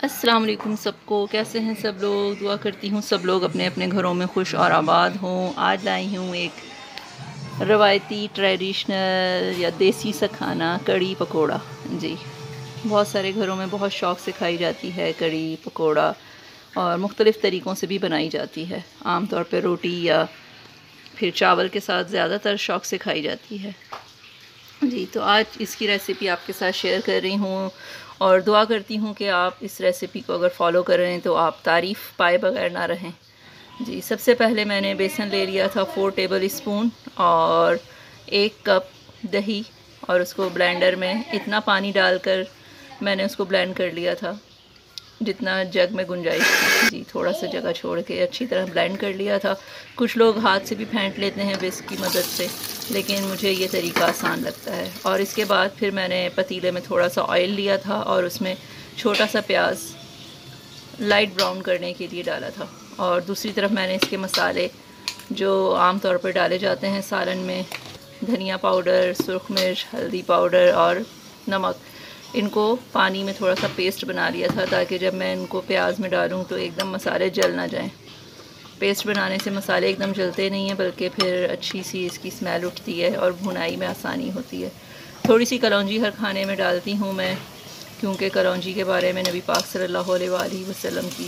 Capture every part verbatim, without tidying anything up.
अस्सलाम वालेकुम सबको, कैसे हैं सब लोग। दुआ करती हूँ सब लोग अपने अपने घरों में खुश और आबाद हों। आज लाई हूँ एक रवायती ट्रेडिशनल या देसी सा खाना, कड़ी पकोड़ा। जी, बहुत सारे घरों में बहुत शौक़ से खाई जाती है कड़ी पकोड़ा, और मुख्तलिफ़ तरीक़ों से भी बनाई जाती है। आम तौर पे रोटी या फिर चावल के साथ ज़्यादातर शौक़ से खाई जाती है। जी, तो आज इसकी रेसिपी आपके साथ शेयर कर रही हूँ और दुआ करती हूँ कि आप इस रेसिपी को अगर फ़ॉलो करें तो आप तारीफ़ पाए बगैर ना रहें। जी, सबसे पहले मैंने बेसन ले लिया था फोर टेबल स्पून और एक कप दही, और उसको ब्लेंडर में इतना पानी डालकर मैंने उसको ब्लेंड कर लिया था जितना जग में गुंजाइश थी। जी, थोड़ा सा जगह छोड़ के अच्छी तरह ब्लेंड कर लिया था। कुछ लोग हाथ से भी फेंट लेते हैं विस्क की मदद से, लेकिन मुझे ये तरीका आसान लगता है। और इसके बाद फिर मैंने पतीले में थोड़ा सा ऑयल लिया था और उसमें छोटा सा प्याज लाइट ब्राउन करने के लिए डाला था। और दूसरी तरफ मैंने इसके मसाले जो आम तौर पर डाले जाते हैं सालन में, धनिया पाउडर, सुरख मिर्च, हल्दी पाउडर और नमक, इनको पानी में थोड़ा सा पेस्ट बना लिया था ताकि जब मैं इनको प्याज में डालूं तो एकदम मसाले जल ना जाएं। पेस्ट बनाने से मसाले एकदम जलते नहीं हैं, बल्कि फिर अच्छी सी इसकी स्मेल उठती है और भुनाई में आसानी होती है। थोड़ी सी कलौंजी हर खाने में डालती हूँ मैं, क्योंकि कलौंजी के बारे में नबी पाक सल्लल्लाहु अलैहि वसल्लम की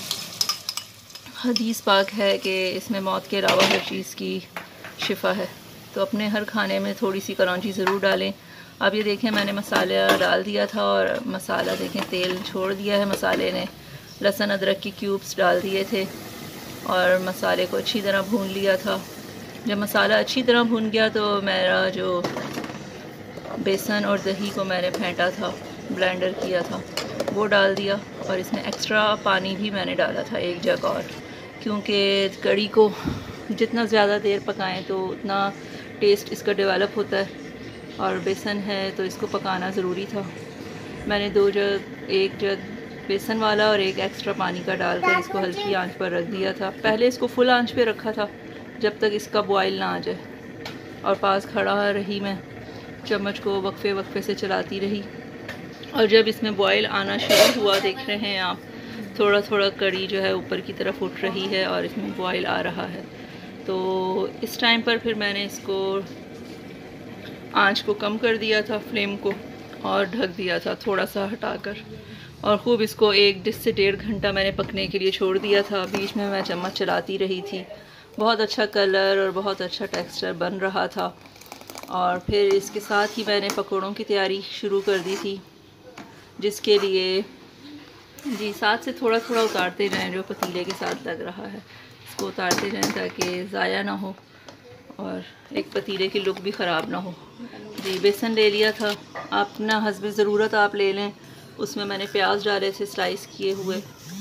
हदीस पाक है कि इसमें मौत के अलावा हर चीज़ की शिफा है। तो अपने हर खाने में थोड़ी सी कलौंजी ज़रूर डालें। अब ये देखें, मैंने मसाला डाल दिया था और मसाला देखें तेल छोड़ दिया है मसाले ने। लहसुन अदरक की क्यूब्स डाल दिए थे और मसाले को अच्छी तरह भून लिया था। जब मसाला अच्छी तरह भून गया तो मेरा जो बेसन और दही को मैंने फेंटा था, ब्लेंडर किया था, वो डाल दिया। और इसमें एक्स्ट्रा पानी भी मैंने डाला था एक जग और, क्योंकि कड़ी को जितना ज़्यादा देर पकाएं तो उतना टेस्ट इसका डेवलप होता है, और बेसन है तो इसको पकाना ज़रूरी था। मैंने दो जग, एक जग बेसन वाला और एक एक्स्ट्रा पानी का डालकर इसको हल्की आंच पर रख दिया था। पहले इसको फुल आंच पे रखा था जब तक इसका बॉयल ना आ जाए, और पास खड़ा रही मैं, चम्मच को वक्फे वक्फे से चलाती रही। और जब इसमें बॉयल आना शुरू हुआ, देख रहे हैं आप, थोड़ा थोड़ा कड़ी जो है ऊपर की तरफ उठ रही है और इसमें बॉयल आ रहा है। तो इस टाइम पर फिर मैंने इसको आंच को कम कर दिया था, फ्लेम को, और ढक दिया था थोड़ा सा हटाकर, और ख़ूब इसको एक डिश से डेढ़ घंटा मैंने पकने के लिए छोड़ दिया था। बीच में मैं चम्मच चलाती रही थी। बहुत अच्छा कलर और बहुत अच्छा टेक्सचर बन रहा था। और फिर इसके साथ ही मैंने पकौड़ों की तैयारी शुरू कर दी थी, जिसके लिए जी साथ से थोड़ा थोड़ा उतारते जाएं जो पतीले के साथ लग रहा है, इसको उतारते जाएं ताकि ज़ाया ना हो और एक पतीले की लुक भी ख़राब ना हो। जी, बेसन ले लिया था, अपना हस्ब ज़रूरत आप ले लें। उसमें मैंने प्याज डाले थे स्लाइस किए हुए,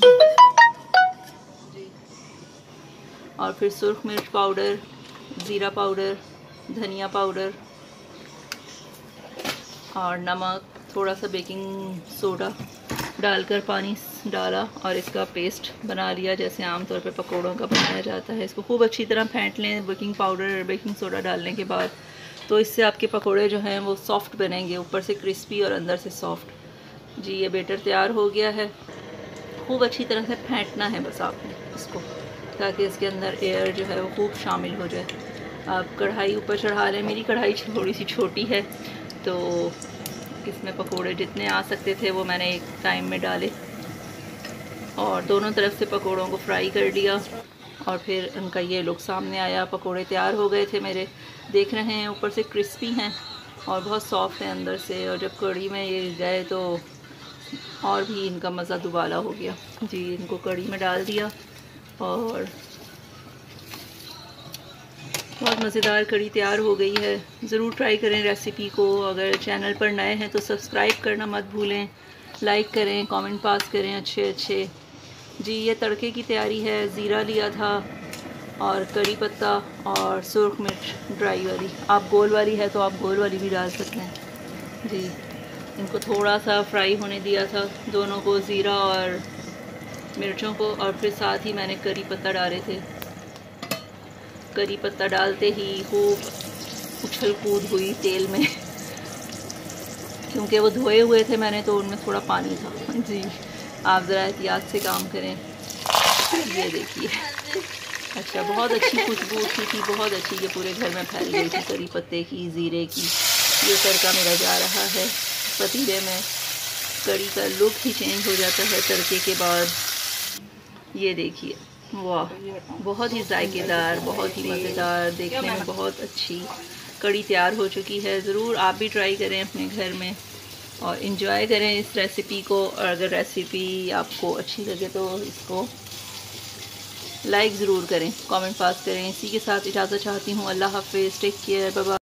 और फिर सुरख मिर्च पाउडर, ज़ीरा पाउडर, धनिया पाउडर और नमक, थोड़ा सा बेकिंग सोडा डालकर पानी डाला और इसका पेस्ट बना लिया जैसे आम तौर पे पकोड़ों का बनाया जाता है। इसको खूब अच्छी तरह फेंट लें बेकिंग पाउडर और बेकिंग सोडा डालने के बाद, तो इससे आपके पकोड़े जो हैं वो सॉफ़्ट बनेंगे, ऊपर से क्रिस्पी और अंदर से सॉफ़्ट। जी, ये बैटर तैयार हो गया है। खूब अच्छी तरह से फेंटना है बस आपने इसको, ताकि इसके अंदर एयर जो है वो खूब शामिल हो जाए। आप कढ़ाई ऊपर चढ़ा लें। मेरी कढ़ाई थोड़ी सी छोटी है, तो इसमें पकोड़े जितने आ सकते थे वो मैंने एक टाइम में डाले और दोनों तरफ से पकोड़ों को फ्राई कर लिया, और फिर उनका ये लुक सामने आया। पकोड़े तैयार हो गए थे मेरे, देख रहे हैं, ऊपर से क्रिस्पी हैं और बहुत सॉफ्ट हैं अंदर से। और जब कड़ी में ये गए तो और भी इनका मज़ा दुबाला हो गया। जी, इनको कड़ी में डाल दिया और बहुत मज़ेदार कड़ी तैयार हो गई है। ज़रूर ट्राई करें रेसिपी को। अगर चैनल पर नए हैं तो सब्सक्राइब करना मत भूलें, लाइक करें, कमेंट पास करें अच्छे अच्छे। जी, ये तड़के की तैयारी है। ज़ीरा लिया था और कड़ी पत्ता और सुरख मिर्च ड्राई वाली, आप गोल वाली है तो आप गोल वाली भी डाल सकते हैं। जी, इनको थोड़ा सा फ्राई होने दिया था दोनों को, ज़ीरा और मिर्चों को, और फिर साथ ही मैंने कड़ी पत्ता डाले थे। करी पत्ता डालते ही खूब उछल कूद हुई तेल में, क्योंकि वो धोए हुए थे मैंने तो उनमें थोड़ा पानी था। जी, आप ज़रा एहतियात से काम करें। ये देखिए, अच्छा बहुत अच्छी खुशबू उठी थी, बहुत अच्छी, ये पूरे घर में फैल गई थी करी पत्ते की, ज़ीरे की। ये तड़का मेरा जा रहा है पतीले में। कड़ी का लुक ही चेंज हो जाता है तड़के के बाद। ये देखिए, वाह, बहुत ही जायकेदार, बहुत ही मज़ेदार, देखने में बहुत अच्छी कड़ी तैयार हो चुकी है। ज़रूर आप भी ट्राई करें अपने घर में और इन्जॉय करें इस रेसिपी को। और अगर रेसिपी आपको अच्छी लगे तो इसको लाइक ज़रूर करें, कमेंट पास करें। इसी के साथ इजाज़त चाहती हूँ। अल्लाह हाफ़िज़, टेक केयर, बाय बाय।